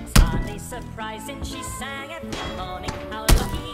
It's hardly surprising she sang every morning. How lucky